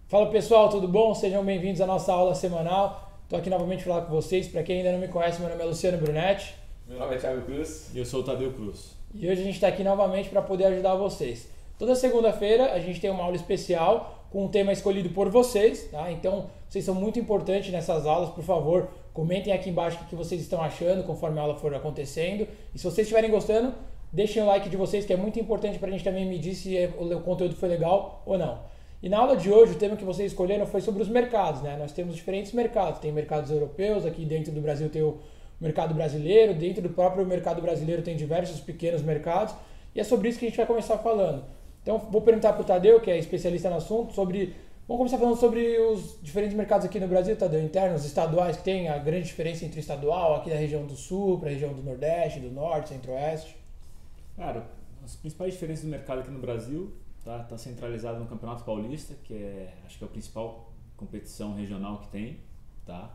Fala pessoal, tudo bom? Sejam bem-vindos à nossa aula semanal. Estou aqui novamente para falar com vocês. Para quem ainda não me conhece, meu nome é Luciano Brunetti. Meu nome é Thiago Cruz. E eu sou o Tadeu Cruz. E hoje a gente está aqui novamente para poder ajudar vocês. Toda segunda-feira a gente tem uma aula especial com um tema escolhido por vocês, tá? Então, vocês são muito importantes nessas aulas. Por favor, comentem aqui embaixo o que vocês estão achando conforme a aula for acontecendo. E se vocês estiverem gostando, deixem o like de vocês, que é muito importante para a gente também medir se o conteúdo foi legal ou não. E na aula de hoje, o tema que vocês escolheram foi sobre os mercados, né? Nós temos diferentes mercados. Tem mercados europeus, aqui dentro do Brasil tem o mercado brasileiro, dentro do próprio mercado brasileiro tem diversos pequenos mercados, e é sobre isso que a gente vai começar falando. Então, vou perguntar para o Tadeu, que é especialista no assunto, Vamos começar falando sobre os diferentes mercados aqui no Brasil, Tadeu, internos, estaduais, que tem a grande diferença entre estadual, aqui da região do Sul, para a região do Nordeste, do Norte, Centro-Oeste. Cara, as principais diferenças do mercado aqui no Brasil tá centralizado no Campeonato Paulista, que acho que é a principal competição regional que tem, tá?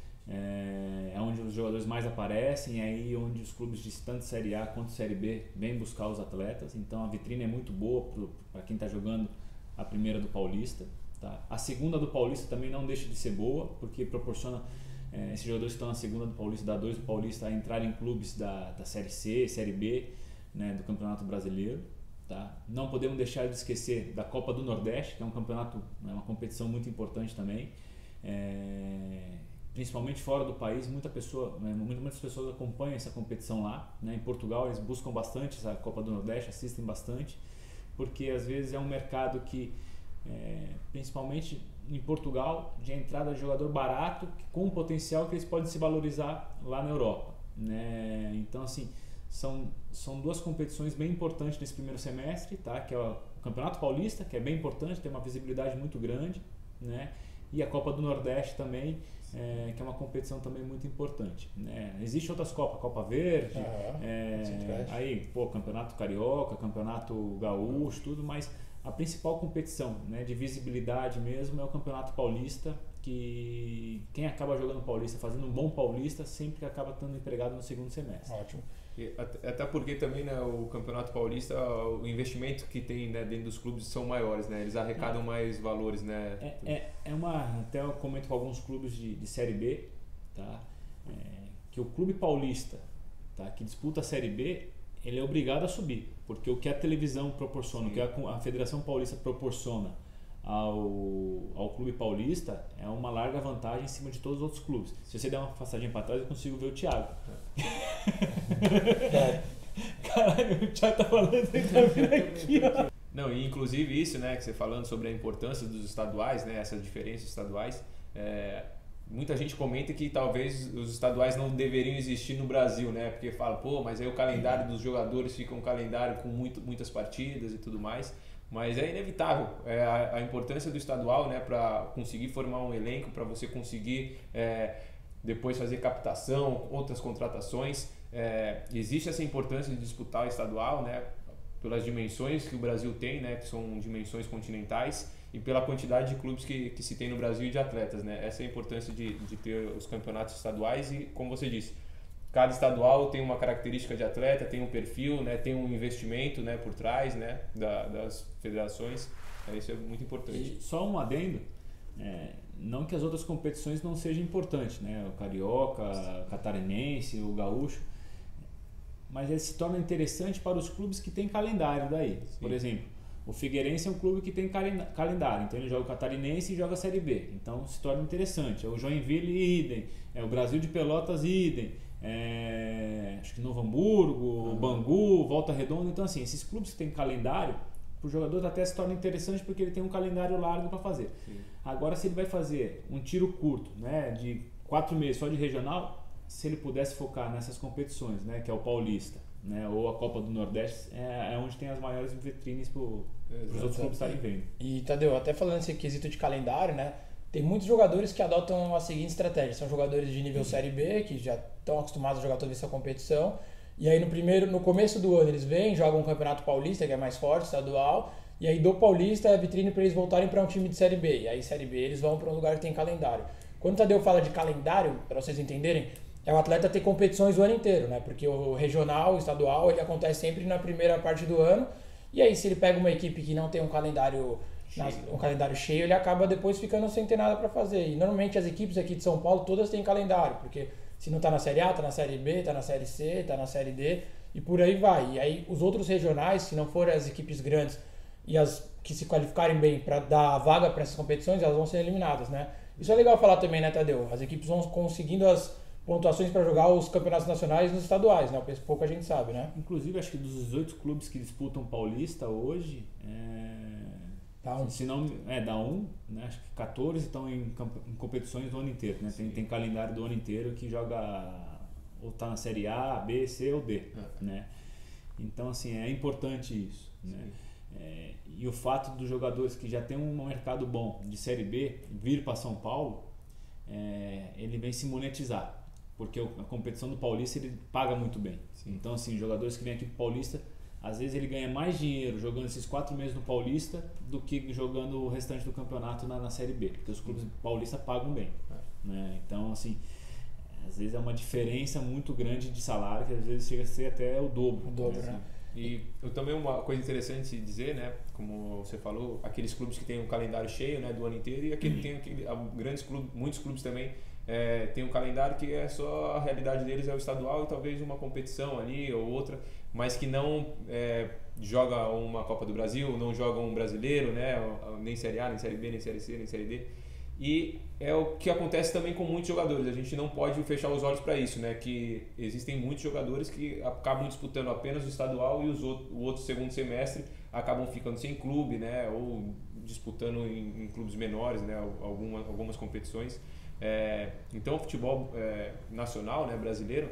É onde os jogadores mais aparecem, é aí onde os clubes de tanto Série A quanto Série B vêm buscar os atletas. Então a vitrine é muito boa para quem está jogando a primeira do Paulista, tá? A segunda do Paulista também não deixa de ser boa, porque proporciona esses jogadores que estão na segunda do Paulista, da 2 do Paulista, a entrar em clubes da Série C, Série B, né, do Campeonato Brasileiro. Tá? Não podemos deixar de esquecer da Copa do Nordeste, que é um campeonato, uma competição muito importante também, principalmente fora do país. Muitas pessoas acompanham essa competição lá, né? Em Portugal eles buscam bastante essa Copa do Nordeste, assistem bastante, porque às vezes é um mercado que, principalmente em Portugal, de entrada de jogador barato, com um potencial que eles podem se valorizar lá na Europa, né? Então assim, são duas competições bem importantes nesse primeiro semestre, tá? Que é o Campeonato Paulista, que é bem importante, tem uma visibilidade muito grande, né? E a Copa do Nordeste também, que é uma competição também muito importante, né? Existem outras Copas, Copa Verde, aí, Campeonato Carioca, Campeonato Gaúcho, tudo, mas a principal competição, né, de visibilidade mesmo é o Campeonato Paulista, que quem acaba jogando Paulista, fazendo um bom Paulista, sempre acaba estando empregado no segundo semestre. Ótimo. Até porque também, né, o Campeonato Paulista, o investimento que tem, né, dentro dos clubes são maiores, né? Eles arrecadam mais valores, né? Até eu comento com alguns clubes de Série B, tá? Que o Clube Paulista, tá, que disputa a Série B, ele é obrigado a subir, porque o que a televisão proporciona, o que a Federação Paulista proporciona ao Clube Paulista é uma larga vantagem em cima de todos os outros clubes. Se você der uma passadinha para trás, eu consigo ver o Thiago. Caralho, o Thiago tá falando, ele tá vindo aqui, ó. Não, e inclusive isso, né, que você falando sobre a importância dos estaduais, né, essas diferenças estaduais, muita gente comenta que talvez os estaduais não deveriam existir no Brasil, né, porque fala, mas aí o calendário dos jogadores fica um calendário com muitas partidas e tudo mais. Mas é inevitável a importância do estadual, né, para conseguir formar um elenco, para você conseguir depois fazer captação, outras contratações. Existe essa importância de disputar o estadual, né, pelas dimensões que o Brasil tem, né, que são dimensões continentais, e pela quantidade de clubes que se tem no Brasil e de atletas, né. Essa é a importância de ter os campeonatos estaduais e, como você disse, cada estadual tem uma característica de atleta, tem um perfil, né, tem um investimento, né, por trás, né, das federações. Isso é muito importante. E só um adendo, não que as outras competições não sejam importantes, né, o Carioca, o Catarinense, o Gaúcho, mas ele se torna interessante para os clubes que têm calendário daí. Sim. Por exemplo, o Figueirense é um clube que tem calendário, então ele joga o Catarinense e joga a Série B, então se torna interessante. O Joinville, idem, o Brasil de Pelotas, idem, acho que Novo Hamburgo, Bangu, Volta Redonda. Então assim, esses clubes que têm calendário, para o jogador até se torna interessante porque ele tem um calendário largo para fazer. Sim. Agora, se ele vai fazer um tiro curto, né, de 4 meses só de regional, se ele pudesse focar nessas competições, né, que é o Paulista, né, ou a Copa do Nordeste, é onde tem as maiores vitrines para os outros clubes estarem vendo. E Tadeu, até falando nesse quesito de calendário, né, tem muitos jogadores que adotam a seguinte estratégia. São jogadores de nível Série B, que já estão acostumados a jogar toda essa competição. E aí no começo do ano eles vêm, jogam o Campeonato Paulista, que é mais forte, estadual. E aí do Paulista é a vitrine para eles voltarem para um time de Série B. E aí Série B eles vão para um lugar que tem calendário. Quando o Tadeu fala de calendário, para vocês entenderem, é o atleta ter competições o ano inteiro, né? Porque o regional, o estadual, ele acontece sempre na primeira parte do ano. E aí se ele pega uma equipe que não tem um calendário um calendário cheio, ele acaba depois ficando sem ter nada para fazer. E normalmente as equipes aqui de São Paulo todas têm calendário, porque se não está na Série A, está na Série B, está na Série C, está na Série D e por aí vai. E aí os outros regionais, se não forem as equipes grandes e as que se qualificarem bem para dar vaga para essas competições, elas vão ser eliminadas, né? Isso é legal falar também, né, Tadeu? As equipes vão conseguindo as pontuações para jogar os campeonatos nacionais nos estaduais, né? Pouco a gente sabe, né? Inclusive, acho que dos 18 clubes que disputam Paulista hoje, Dá um. se não, dá um, né? Acho que 14 estão em competições do ano inteiro, né? Tem calendário do ano inteiro que joga ou tá na Série A, B, C ou D, né? Então, assim, é importante isso, né? E o fato dos jogadores que já têm um mercado bom de Série B vir para São Paulo, ele vem se monetizar, porque a competição do Paulista ele paga muito bem. Sim. Então, assim, jogadores que vêm aqui para o Paulista, às vezes ele ganha mais dinheiro jogando esses 4 meses no Paulista do que jogando o restante do campeonato na Série B, porque os clubes paulistas pagam bem, né? Então, assim, às vezes é uma diferença muito grande de salário, que às vezes chega a ser até o dobro. Né? E também uma coisa interessante de dizer, né, como você falou, aqueles clubes que têm um calendário cheio, né, do ano inteiro, e tem grandes clubes, muitos clubes também tem um calendário que é só a realidade deles é o estadual e talvez uma competição ali ou outra, mas que não joga uma Copa do Brasil, não joga um brasileiro, né, nem Série A, nem Série B, nem Série C, nem Série D. E é o que acontece também com muitos jogadores. A gente não pode fechar os olhos para isso, né? Que existem muitos jogadores que acabam disputando apenas o estadual e o outro segundo semestre acabam ficando sem clube, né? Ou disputando em clubes menores, né? Algumas competições. Então, o futebol nacional, né? Brasileiro,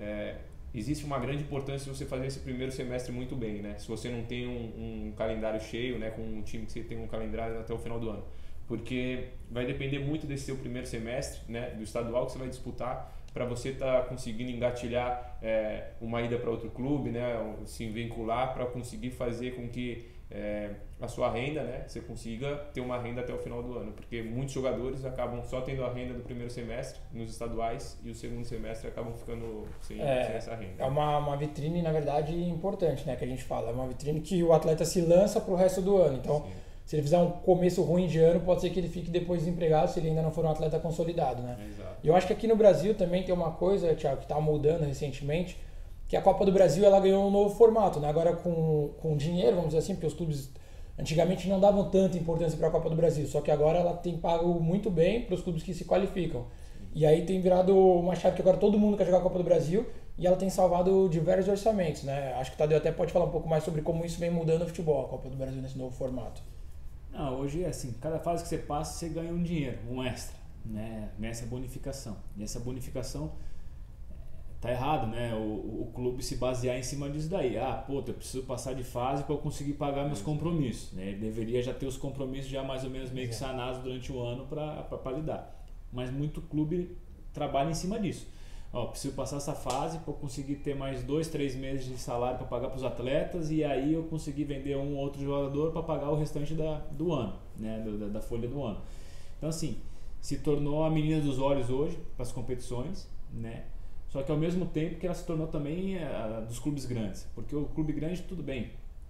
existe uma grande importância de você fazer esse primeiro semestre muito bem, né? Se você não tem um calendário cheio, né? Com um time que você tem um calendário até o final do ano. Porque vai depender muito desse seu primeiro semestre, né, do estadual que você vai disputar, para você estar conseguindo engatilhar uma ida para outro clube, né, se vincular para conseguir fazer com que a sua renda, né, você consiga ter uma renda até o final do ano, porque muitos jogadores acabam só tendo a renda do primeiro semestre nos estaduais e o segundo semestre acabam ficando sem essa renda. É uma vitrine, na verdade, importante, né, que a gente fala, é uma vitrine que o atleta se lança para o resto do ano, então... Sim. Se ele fizer um começo ruim de ano, pode ser que ele fique depois desempregado se ele ainda não for um atleta consolidado, né? Exato. E eu acho que aqui no Brasil também tem uma coisa, Thiago, que está mudando recentemente, que a Copa do Brasil ela ganhou um novo formato, né? Agora com dinheiro, vamos dizer assim, porque os clubes antigamente não davam tanta importância para a Copa do Brasil, só que agora ela tem pago muito bem para os clubes que se qualificam. E aí tem virado uma chave que agora todo mundo quer jogar a Copa do Brasil e ela tem salvado diversos orçamentos, né? Acho que o Tadeu até pode falar um pouco mais sobre como isso vem mudando o futebol, a Copa do Brasil nesse novo formato. Não, hoje é assim, cada fase que você passa, você ganha um dinheiro, um extra, né? Essa bonificação. E essa bonificação tá errado, né? O clube se basear em cima disso daí. Eu preciso passar de fase para eu conseguir pagar meus compromissos, né? Ele deveria já ter os compromissos já mais ou menos meio que sanados durante o ano para lidar. Mas muito clube trabalha em cima disso. Preciso passar essa fase para eu conseguir ter mais 2, 3 meses de salário para pagar para os atletas e aí eu conseguir vender um ou outro jogador para pagar o restante do ano, né? Da folha do ano. Então, assim, se tornou a menina dos olhos hoje para as competições, né? Só que ao mesmo tempo que ela se tornou também dos clubes grandes, porque o clube grande, tudo bem,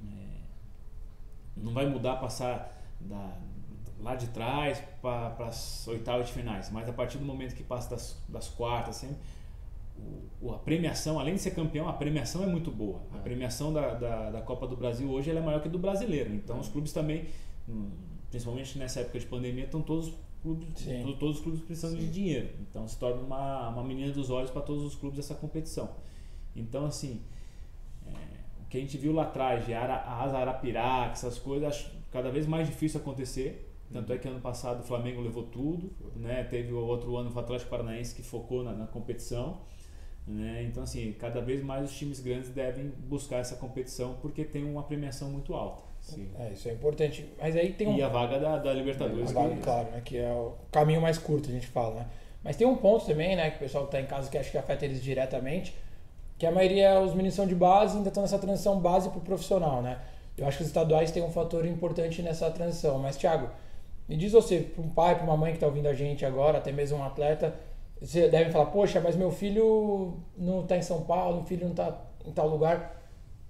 não vai mudar passar lá de trás para as oitavas de finais, mas a partir do momento que passa das quartas, sempre, a premiação, além de ser campeão, a premiação é muito boa. A premiação da Copa do Brasil hoje ela é maior que a do brasileiro. Então os clubes também, principalmente nessa época de pandemia, estão todos os clubes precisando de dinheiro. Então se torna uma menina dos olhos para todos os clubes essa competição. Então assim, o que a gente viu lá atrás de Asa Arapiraca, essas coisas, acho cada vez mais difícil acontecer. Tanto é que ano passado o Flamengo levou tudo, né? Teve o outro ano o Atlético Paranaense que focou na competição, né? Então assim, cada vez mais os times grandes devem buscar essa competição porque tem uma premiação muito alta. Sim. Isso é importante. Mas aí tem E a vaga da Libertadores. Claro, né? Que é o caminho mais curto, a gente fala, né? Mas tem um ponto também, né? Que o pessoal que está em casa que acho que afeta eles diretamente, que a maioria, os meninos são de base, ainda estão nessa transição base para o profissional, né? Eu acho que os estaduais têm um fator importante nessa transição. Mas, Thiago, me diz você, para um pai, para uma mãe que está ouvindo a gente agora, até mesmo um atleta, você deve falar, poxa, mas meu filho não está em São Paulo, meu filho não está em tal lugar.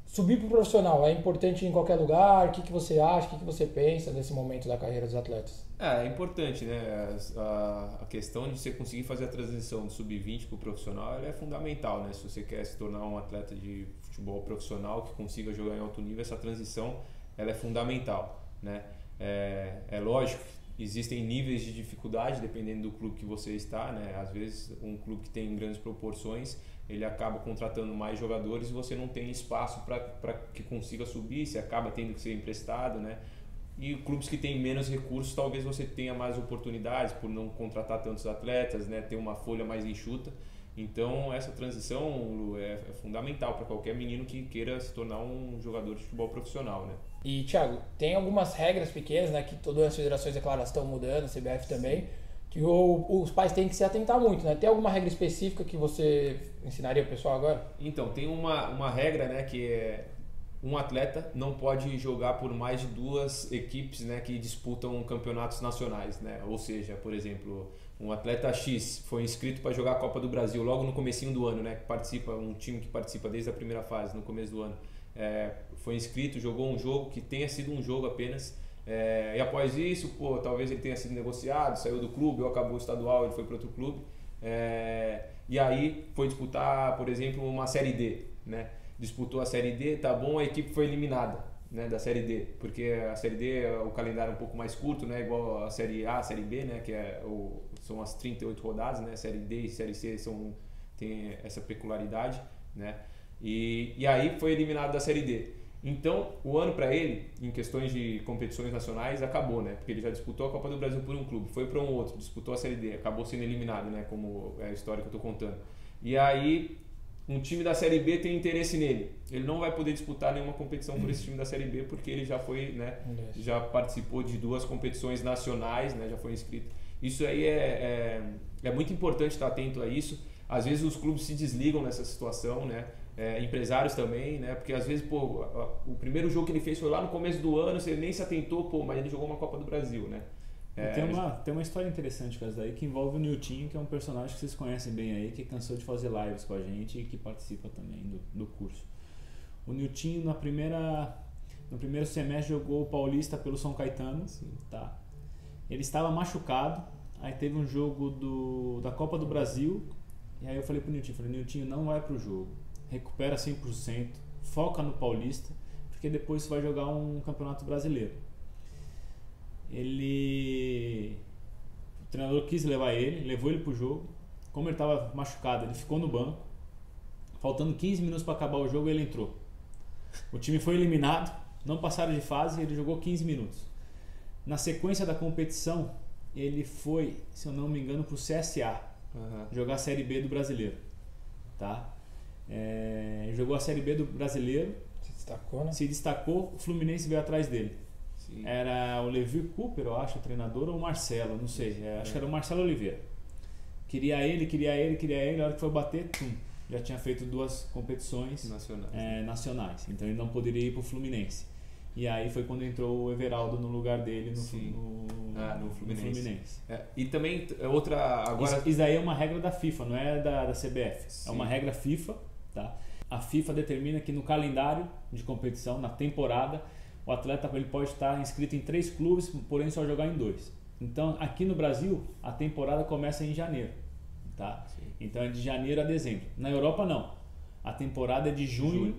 subir para o profissional é importante em qualquer lugar? O que você acha? O que você pensa nesse momento da carreira dos atletas? É importante, né? A questão de você conseguir fazer a transição do sub-20 para o profissional ela é fundamental, né? Se você quer se tornar um atleta de futebol profissional que consiga jogar em alto nível, essa transição ela é fundamental, né? É lógico, existem níveis de dificuldade dependendo do clube que você está, né? Às vezes um clube que tem grandes proporções ele acaba contratando mais jogadores e você não tem espaço para que consiga subir, você acaba tendo que ser emprestado, né? E clubes que têm menos recursos, talvez você tenha mais oportunidades por não contratar tantos atletas, né? Ter uma folha mais enxuta. Então essa transição, Lu, é fundamental para qualquer menino que queira se tornar um jogador de futebol profissional, né? E Thiago, tem algumas regras pequenas, né, que todas as federações, é claro, estão mudando, a CBF também, que os pais têm que se atentar muito, né? Tem alguma regra específica que você ensinaria o pessoal agora? Então, tem uma regra, né, que é um atleta não pode jogar por mais de 2 equipes, né, que disputam campeonatos nacionais, né? Ou seja, por exemplo, um atleta X foi inscrito para jogar a Copa do Brasil logo no comecinho do ano, né, que participa, um time que participa desde a primeira fase, no começo do ano, foi inscrito, jogou um jogo que tenha sido um jogo apenas, e após isso, talvez ele tenha sido negociado, saiu do clube ou acabou o estadual, ele foi para outro clube, e aí foi disputar, por exemplo, uma Série D, né? Disputou a Série D, tá bom, a equipe foi eliminada, né, da Série D, porque a Série D, o calendário é um pouco mais curto, né, igual a Série A, a Série B, né, que são as 38 rodadas, né, Série D e Série C tem essa peculiaridade, né, e aí foi eliminado da Série D. Então, o ano para ele, em questões de competições nacionais, acabou, né? Porque ele já disputou a Copa do Brasil por um clube, foi para um outro, disputou a Série D, acabou sendo eliminado, né? Como é a história que eu estou contando. E aí, um time da Série B tem interesse nele. Ele não vai poder disputar nenhuma competição por esse time da Série B, porque ele já foi, né? Já participou de 2 competições nacionais, né? Já foi inscrito. Isso aí é muito importante estar atento a isso. Às vezes os clubes se desligam nessa situação, né? Empresários também, né? Porque às vezes, o primeiro jogo que ele fez foi lá no começo do ano, você nem se atentou, mas ele jogou uma Copa do Brasil, né? Tem uma história interessante com essa daí que envolve o Niltinho, que é um personagem que vocês conhecem bem aí, que cansou de fazer lives com a gente e que participa também do curso. O Niltinho, no primeiro semestre, jogou o Paulista pelo São Caetano. Sim. Tá? Ele estava machucado, aí teve um jogo da Copa do Brasil, e aí eu falei pro Niltinho, não vai pro jogo, recupera 100%, foca no Paulista, porque depois você vai jogar um campeonato brasileiro. O treinador quis levar ele, levou ele pro jogo. Como ele estava machucado, ele ficou no banco. Faltando 15 minutos para acabar o jogo, ele entrou. O time foi eliminado, não passaram de fase, ele jogou 15 minutos. Na sequência da competição, ele foi, se eu não me engano, pro CSA, jogar a Série B do Brasileiro, tá? Jogou a Série B do Brasileiro, se destacou, o Fluminense veio atrás dele. Sim. Era o Levi Cooper, eu acho, o treinador, ou o Marcelo, não sei, acho que era o Marcelo Oliveira. Queria ele, a hora que foi bater, já tinha feito 2 competições nacionais, então ele não poderia ir para o Fluminense. E aí foi quando entrou o Everaldo no lugar dele no Fluminense. E também outra agora... Isso daí é uma regra da FIFA, não é da CBF. Sim. É uma regra FIFA, tá? A FIFA determina que no calendário de competição, na temporada, o atleta ele pode estar inscrito em 3 clubes, porém só jogar em 2. Então, aqui no Brasil, a temporada começa em janeiro, tá? Sim. Então é de janeiro a dezembro. Na Europa não. A temporada é de julho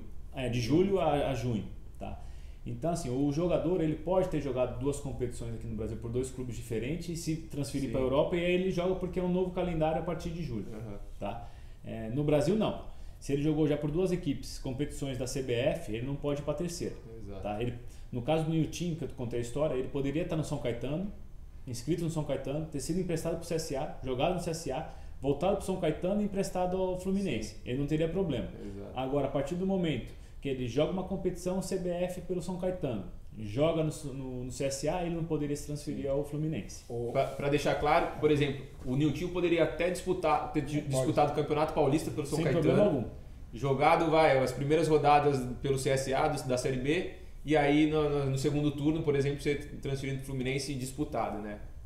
a junho, tá? Então, assim, o jogador ele pode ter jogado 2 competições aqui no Brasil por 2 clubes diferentes e se transferir para a Europa, e aí ele joga porque é um novo calendário a partir de julho, tá? No Brasil não. Se ele jogou já por 2 equipes, competições da CBF, ele não pode ir para a terceira. Tá? No caso do Niltinho, que eu contei a história, ele poderia estar no São Caetano, inscrito no São Caetano, ter sido emprestado para o CSA, jogado no CSA, voltado para o São Caetano e emprestado ao Fluminense. Sim. Ele não teria problema. Exato. Agora, a partir do momento que ele joga uma competição CBF pelo São Caetano, joga no CSA, ele não poderia se transferir ao Fluminense. Para deixar claro, por exemplo, o Niltinho poderia até disputado o Campeonato Paulista pelo São Caetano. Sem problema algum. Jogado as primeiras rodadas pelo CSA da Série B, e aí no segundo turno, por exemplo, ser transferido para o Fluminense e disputado, né?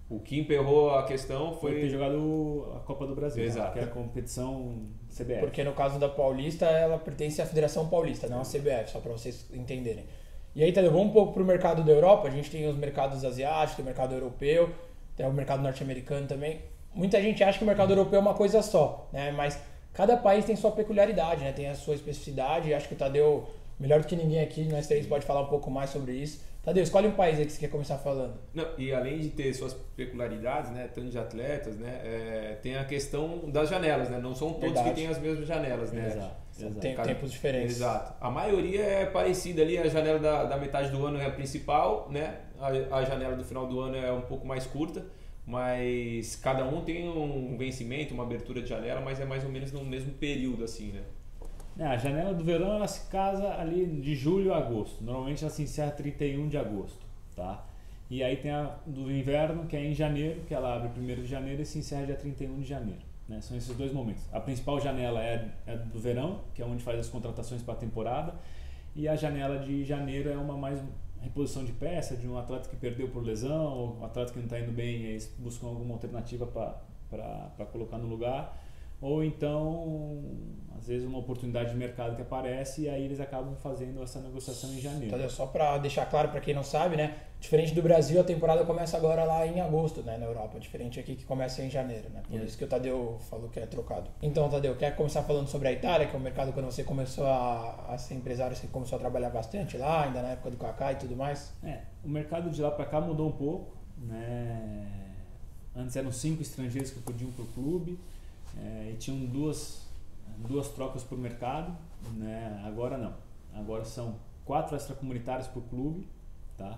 O que emperrou a questão Foi ter foi... jogado a Copa do Brasil, Exato. que é a competição CBF. Porque no caso da Paulista, ela pertence à Federação Paulista, não à CBF, só para vocês entenderem. E aí, Tadeu, vamos um pouco para o mercado da Europa. A gente tem os mercados asiáticos, tem o mercado europeu, tem o mercado norte-americano também. Muita gente acha que o mercado europeu é uma coisa só, né? Mas cada país tem sua peculiaridade, né? Tem a sua especificidade. Acho que o Tadeu, melhor do que ninguém aqui, nós três pode falar um pouco mais sobre isso. Tadeu, escolhe um país aí que você quer começar falando. Não, e além de ter suas peculiaridades, né, tanto de atletas, né, tem a questão das janelas, né? Não são todos Verdade. que têm as mesmas janelas, né? Exato. Tem tempos diferentes. Exato. A maioria é parecida ali, a janela da metade do ano é a principal, né? A janela do final do ano é um pouco mais curta, mas cada um tem um vencimento, uma abertura de janela, mas é mais ou menos no mesmo período, assim, né? A janela do verão ela se casa ali de julho a agosto. Normalmente ela se encerra 31 de agosto, tá? E aí tem a do inverno, que é em janeiro, que ela abre 1º de janeiro e se encerra dia 31 de janeiro. Né? São esses dois momentos. A principal janela é do verão, que é onde faz as contratações para a temporada, e a janela de janeiro é uma mais reposição de peça, de um atleta que perdeu por lesão, ou um atleta que não está indo bem e eles buscam alguma alternativa para colocar no lugar. Ou então, às vezes, uma oportunidade de mercado que aparece e aí eles acabam fazendo essa negociação em janeiro. Tadeu, só para deixar claro para quem não sabe, né? Diferente do Brasil, a temporada começa agora lá em agosto, né? Na Europa. Diferente aqui que começa em janeiro, né? Por isso que o Tadeu falou que é trocado. Então, Tadeu, quer começar falando sobre a Itália, que é um mercado quando você começou a ser empresário, você começou a trabalhar bastante lá, ainda na época do Kaká e tudo mais? O mercado de lá para cá mudou um pouco, né? Antes eram 5 estrangeiros que podiam para o clube. E tinham duas trocas por mercado, né? Agora não. Agora são 4 extracomunitários por clube, tá?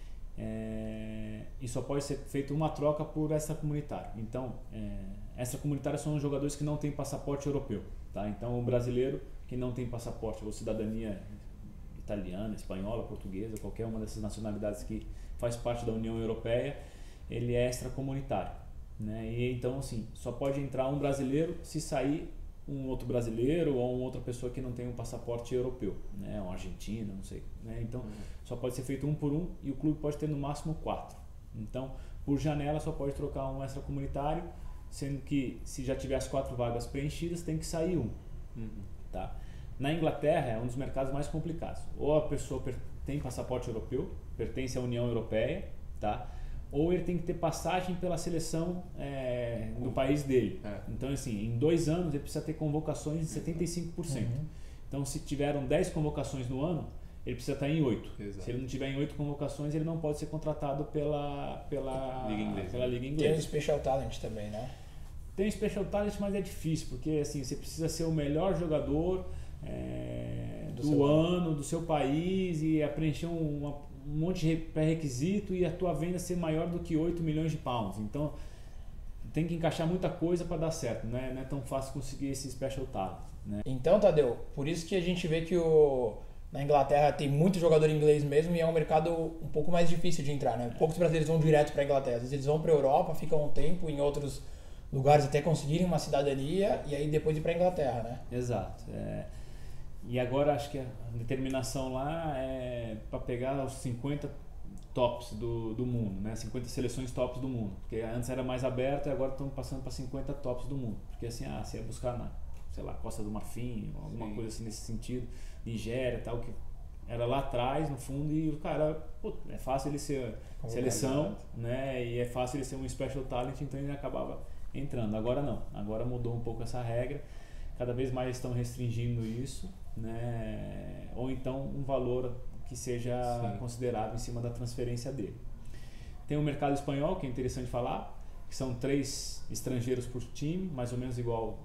E só pode ser feita uma troca por extracomunitário. Então, extracomunitários são os jogadores que não têm passaporte europeu, tá? Então, o brasileiro que não tem passaporte ou cidadania italiana, espanhola, portuguesa, qualquer uma dessas nacionalidades que faz parte da União Europeia, ele é extracomunitário. Né? E então assim, só pode entrar um brasileiro se sair um outro brasileiro ou uma outra pessoa que não tem um passaporte europeu, né? Um argentino, não sei, né? Então só pode ser feito um por um e o clube pode ter no máximo 4. Então por janela só pode trocar um extracomunitário, sendo que se já tiver as 4 vagas preenchidas tem que sair um. Tá? Na Inglaterra é um dos mercados mais complicados. Ou a pessoa tem passaporte europeu, pertence à União Europeia, tá? Ou ele tem que ter passagem pela seleção do país dele. Então, assim, em 2 anos ele precisa ter convocações de 75%. Então, se tiveram 10 convocações no ano, ele precisa estar em 8. Exato. Se ele não tiver em 8 convocações, ele não pode ser contratado pela Liga Inglesa. Tem o Special Talent também, né? Tem Special Talent, mas é difícil, porque assim, você precisa ser o melhor jogador do ano, do seu país e preencher um monte de pré-requisito e a tua venda ser maior do que 8 milhões de pounds. Então, tem que encaixar muita coisa para dar certo, né? Não é tão fácil conseguir esse Special Talent, né? Então, Tadeu, por isso que a gente vê que na Inglaterra tem muito jogador inglês mesmo e é um mercado um pouco mais difícil de entrar, né? Poucos brasileiros vão direto para a Inglaterra. Às vezes eles vão para a Europa, ficam um tempo em outros lugares até conseguirem uma cidadania e aí depois ir para a Inglaterra, né? Exato. E agora acho que a determinação lá é para pegar os 50 tops do mundo, né? 50 seleções tops do mundo. Porque antes era mais aberto e agora estão passando para 50 tops do mundo. Porque assim, você ia buscar na, sei lá, Costa do Marfim, alguma coisa assim nesse sentido, Nigéria, tal, que era lá atrás, no fundo, e o cara, é fácil ele ser seleção, né? E é fácil ele ser um special talent, então ele acabava entrando. Agora não, agora mudou um pouco essa regra, cada vez mais estão restringindo isso, né? Ou então um valor que seja considerável em cima da transferência dele. Tem o mercado espanhol, que é interessante falar, que são 3 estrangeiros por time, mais ou menos igual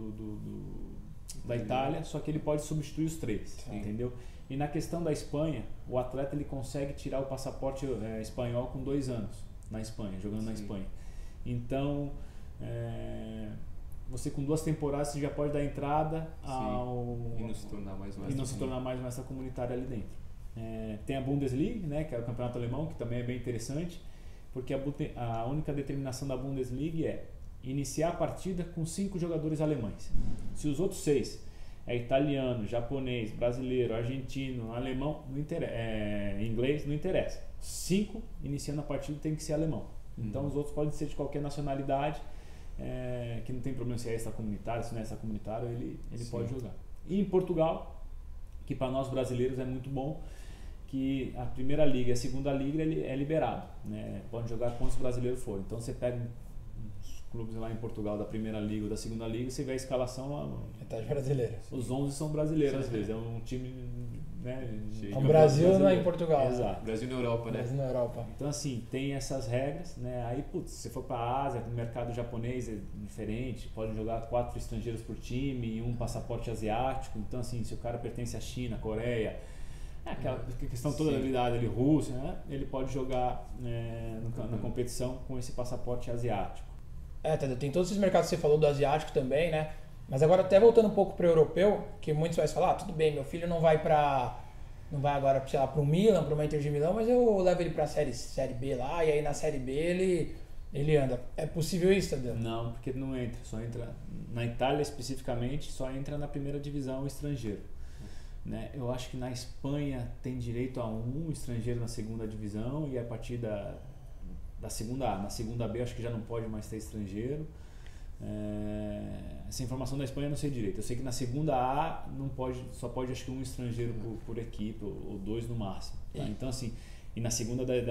da Itália, só que ele pode substituir os 3, entendeu? E na questão da Espanha, o atleta ele consegue tirar o passaporte espanhol com 2 anos na Espanha, jogando na Espanha. Então, você com 2 temporadas você já pode dar entrada e não se tornar mais uma extracomunitária ali dentro. Tem a Bundesliga, né, que é o campeonato alemão, que também é bem interessante, porque a única determinação da Bundesliga é iniciar a partida com 5 jogadores alemães. Se os outros 6 é italiano, japonês, brasileiro, argentino, alemão, não interessa, inglês, não interessa. 5 iniciando a partida tem que ser alemão. Então os outros podem ser de qualquer nacionalidade, que não tem problema se é extracomunitário, se não é extracomunitário, ele pode jogar. E em Portugal, que para nós brasileiros é muito bom, que a primeira liga e a segunda liga é liberado, né? Pode jogar quantos brasileiros forem. Então você pega os clubes lá em Portugal da primeira liga ou da segunda liga, você vê a escalação, Metade brasileira. os 11 são brasileiros às vezes, é um time, né, É um Brasil não é em Portugal. Exato. Brasil na Europa, né? Brasil na Europa. Então assim, tem essas regras, né? Aí, putz, se for para a Ásia, no mercado japonês é diferente, podem jogar 4 estrangeiros por time e um passaporte asiático. Então assim, se o cara pertence à China, Coreia, aquela questão toda da habilidade ali, Rússia, né? Ele pode jogar na competição com esse passaporte asiático. Tadeu, tem todos esses mercados que você falou do asiático também, né? Mas agora até voltando um pouco para o europeu, que muitos vai falar, tudo bem, meu filho não vai agora, sei lá, para o Milan, para uma Inter de Milão, mas eu levo ele para a série B lá, e aí na série B ele anda. É possível isso, Tadeu? Não, porque não entra, só entra na Itália especificamente, só entra na primeira divisão o estrangeiro. Né? Eu acho que na Espanha tem direito a um estrangeiro na segunda divisão e a partir da segunda A. Na segunda B acho que já não pode mais ter estrangeiro. Essa informação da Espanha eu não sei direito. Eu sei que na segunda A não pode, só pode acho que um estrangeiro por equipe ou 2 no máximo. Tá? Então assim, e na segunda da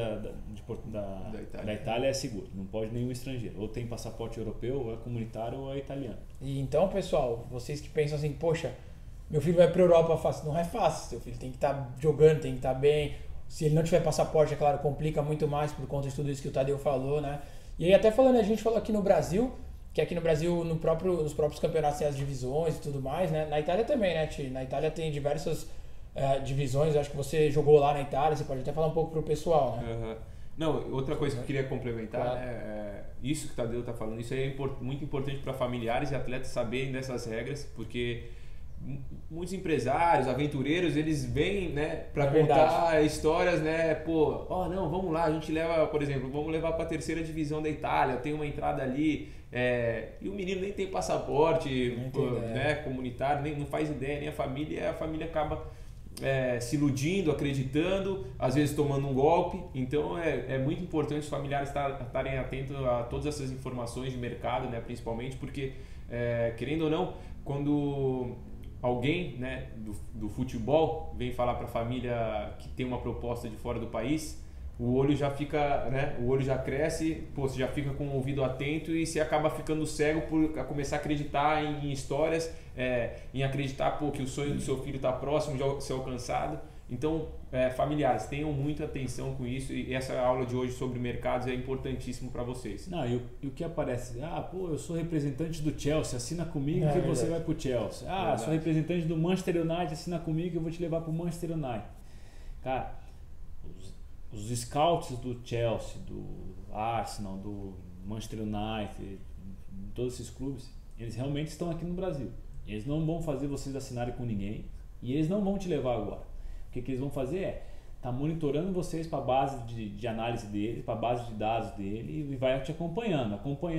Itália é seguro, não pode nenhum estrangeiro. Ou tem passaporte europeu, ou é comunitário ou é italiano. E então, pessoal, vocês que pensam assim, poxa, meu filho vai para a Europa fácil. Não é fácil, seu filho tem que estar jogando, tem que estar bem. Se ele não tiver passaporte, é claro, complica muito mais por conta de tudo isso que o Tadeu falou, né? E aí até falando, a gente falou aqui no Brasil, que aqui no Brasil, nos próprios campeonatos tem as divisões e tudo mais, né? Na Itália também, né, Ti? Na Itália tem diversas divisões, acho que você jogou lá na Itália, você pode até falar um pouco pro pessoal, né? Uhum. Não, outra coisa que eu queria complementar, claro. Né, isso que o Tadeu está falando, isso é muito importante para familiares e atletas saberem dessas regras, porque muitos empresários, aventureiros, eles vêm, né, para contar histórias, né, não, vamos lá, a gente leva, por exemplo, vamos levar para a terceira divisão da Itália, tem uma entrada ali, e o menino nem tem passaporte, né, comunitário, nem não faz ideia, nem a família acaba se iludindo, acreditando, às vezes tomando um golpe. Então é muito importante os familiares estarem atentos a todas essas informações de mercado, né, principalmente porque, querendo ou não, quando alguém, né, do futebol vem falar para a família que tem uma proposta de fora do país, o olho já fica, né, o olho já cresce, você já fica com o ouvido atento e você acaba ficando cego por começar a acreditar em histórias, em acreditar que o sonho do seu filho está próximo de ser alcançado. Então, familiares, tenham muita atenção com isso, e essa aula de hoje sobre mercados é importantíssimo para vocês. Não, e o que aparece? Eu sou representante do Chelsea, assina comigo que você vai para o Chelsea. Sou representante do Manchester United, assina comigo que eu vou te levar para o Manchester United. Cara, os scouts do Chelsea, do Arsenal, do Manchester United, todos esses clubes, eles realmente estão aqui no Brasil. Eles não vão fazer vocês assinarem com ninguém e eles não vão te levar agora. O que eles vão fazer tá monitorando vocês para a base de análise dele, para a base de dados dele, e vai te acompanhando,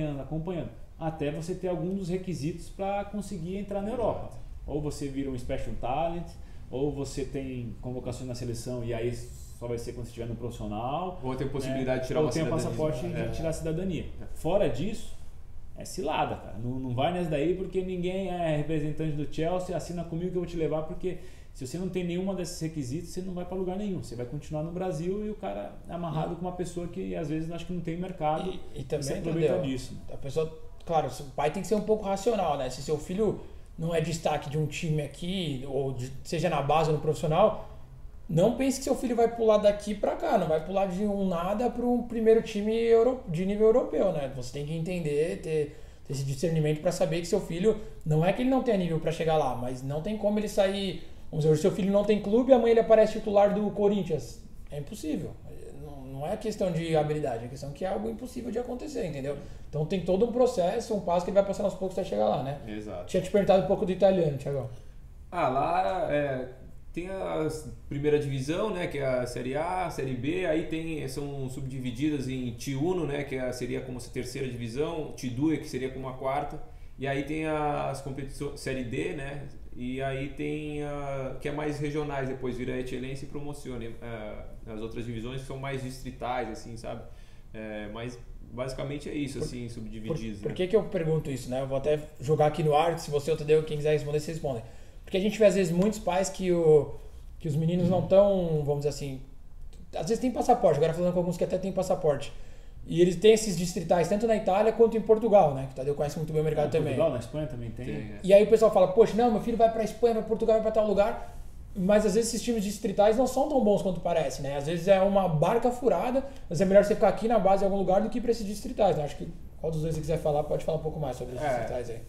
até você ter algum dos requisitos para conseguir entrar na Europa. Ou você vira um Special Talent, ou você tem convocação na seleção e aí só vai ser quando você estiver no profissional. Ou tem possibilidade de tirar uma cidadania. Ou tem o passaporte de tirar a cidadania. Fora disso, é cilada, cara. Não vai nessa daí porque ninguém é representante do Chelsea, assina comigo que eu vou te levar, porque se você não tem nenhuma desses requisitos, você não vai para lugar nenhum. Você vai continuar no Brasil e o cara é amarrado com uma pessoa que às vezes acho que não tem mercado e também se aproveita disso. A pessoa, claro, o pai tem que ser um pouco racional, né? Se seu filho não é destaque de um time aqui, ou seja na base ou no profissional, não pense que seu filho vai pular daqui para cá, não vai pular de um nada para um primeiro time de nível europeu, né? Você tem que entender, ter esse discernimento para saber que seu filho, não é que ele não tenha nível para chegar lá, mas não tem como ele sair. Vamos dizer, o seu filho não tem clube e amanhã ele aparece titular do Corinthians. É impossível. Não é questão de habilidade, é questão que é algo impossível de acontecer, entendeu? Então tem todo um processo, um passo que ele vai passando aos poucos até chegar lá, né? Exato. Tinha te perguntado um pouco do italiano, Thiagão. Lá tem a primeira divisão, né, que é a Série A, a Série B, aí são subdivididas em T1, né, que seria como a terceira divisão, T2, que seria como a quarta, e aí tem as competições Série D, né, e aí tem que é mais regionais, depois vira Eccellenza e Promozione, as outras divisões que são mais distritais, assim, sabe, mas basicamente é isso, assim, subdivididos. Por que eu pergunto isso, né? Eu vou até jogar aqui no ar, se você ou Tadeu, quem quiser responder, vocês respondem. Porque a gente vê às vezes muitos pais que os meninos não estão, vamos dizer assim, às vezes tem passaporte, agora falando com alguns que até tem passaporte. E eles têm esses distritais tanto na Itália quanto em Portugal, né? Que o Tadeu conhece muito bem o mercado também. Portugal, na Espanha também tem. E aí o pessoal fala, poxa, não, meu filho vai pra Espanha, vai pra Portugal, vai pra tal lugar. Mas às vezes esses times distritais não são tão bons quanto parece, né? Às vezes é uma barca furada, mas é melhor você ficar aqui na base em algum lugar do que pra esses distritais, né? Acho que qual dos dois você quiser falar, pode falar um pouco mais sobre os distritais aí.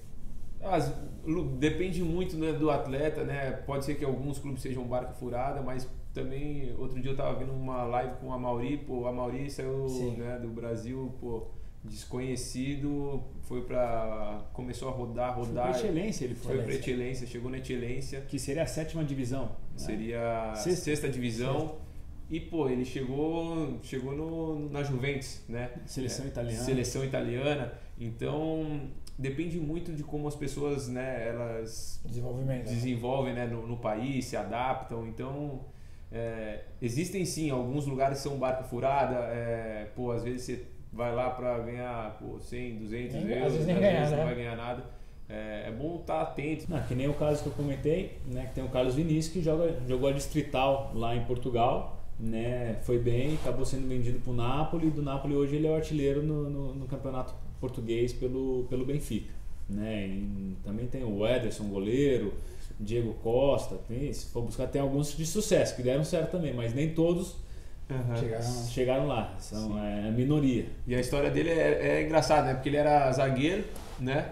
Depende muito, né, do atleta, né? Pode ser que alguns clubes sejam barca furada, mas também outro dia eu tava vendo uma live com a Mauri, pô, a Mauri saiu, né, do Brasil, pô, desconhecido, começou a rodar. Foi pra Excelência, ele foi. Foi pra Excelência, chegou na Excelência. Que seria a 7ª divisão. Seria a 6ª divisão. E, pô, ele chegou na Juventus, né? Seleção italiana. Então, depende muito de como as pessoas, né, elas desenvolvem, né, no país, se adaptam. Então, existem sim alguns lugares que são barca furada. Pô, às vezes você vai lá para ganhar 100, 200 euros, às vezes não vai ganhar nada. É bom estar atento. Que nem o caso que eu comentei, né, que tem o Carlos Vinícius que jogou a Distrital lá em Portugal, né, foi bem, acabou sendo vendido para o Napoli. Do Napoli hoje ele é o artilheiro no campeonato português pelo Benfica, né? E também tem o Ederson, goleiro, Diego Costa, se for buscar, tem alguns de sucesso que deram certo também, mas nem todos chegaram lá, são a minoria. E a história dele é engraçada, né? Porque ele era zagueiro, né?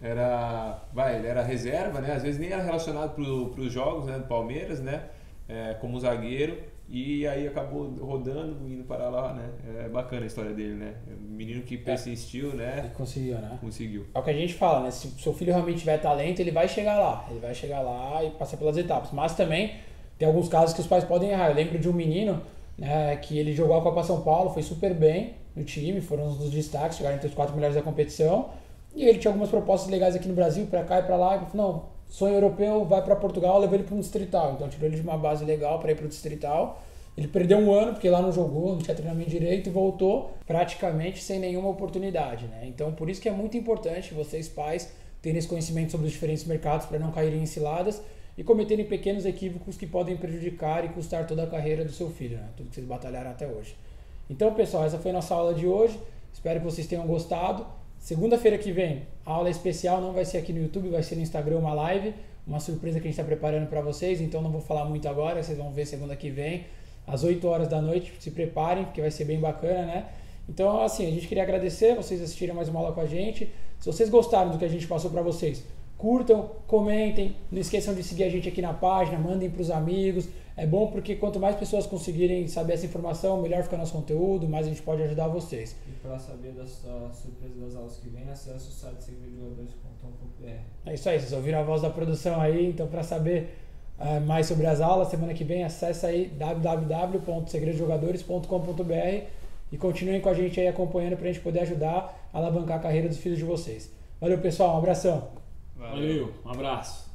Ele era reserva, né? Às vezes nem era relacionado para os jogos, né, do Palmeiras, né? Como zagueiro, e aí acabou rodando, indo para lá, né? É bacana a história dele, né? Um menino que persistiu, né? E conseguiu, né? Conseguiu. É o que a gente fala, né? Se o seu filho realmente tiver talento, ele vai chegar lá. Ele vai chegar lá e passar pelas etapas. Mas também tem alguns casos que os pais podem errar. Eu lembro de um menino, né, que ele jogou a Copa São Paulo, foi super bem no time, foram um dos destaques, chegaram entre os 4 melhores da competição. E ele tinha algumas propostas legais aqui no Brasil, pra cá e pra lá. E falou, não, sonho europeu, vai pra Portugal, levou ele pra um distrital. Então tirou ele de uma base legal pra ir pro distrital. Ele perdeu um ano, porque lá não jogou, não tinha treinamento direito, e voltou praticamente sem nenhuma oportunidade, né? Então por isso que é muito importante vocês pais terem esse conhecimento sobre os diferentes mercados para não caírem em ciladas e cometerem pequenos equívocos que podem prejudicar e custar toda a carreira do seu filho, né? Tudo que vocês batalharam até hoje. Então, pessoal, essa foi a nossa aula de hoje. Espero que vocês tenham gostado. Segunda-feira que vem, a aula especial não vai ser aqui no YouTube, vai ser no Instagram, uma live, uma surpresa que a gente está preparando para vocês, então não vou falar muito agora, vocês vão ver segunda que vem, às 8 horas da noite. Se preparem, porque vai ser bem bacana, né? Então, assim, a gente queria agradecer vocês assistirem mais uma aula com a gente. Se vocês gostaram do que a gente passou para vocês, curtam, comentem, não esqueçam de seguir a gente aqui na página, mandem para os amigos. É bom porque quanto mais pessoas conseguirem saber essa informação, melhor fica nosso conteúdo, mais a gente pode ajudar vocês. E para saber da surpresa das aulas que vem, acesse o site segredojogadores.com.br. É isso aí, vocês ouviram a voz da produção aí, então para saber mais sobre as aulas, semana que vem, acesse aí www.segredojogadores.com.br e continuem com a gente aí acompanhando para a gente poder ajudar a alavancar a carreira dos filhos de vocês. Valeu, pessoal, um abração. Valeu, um abraço.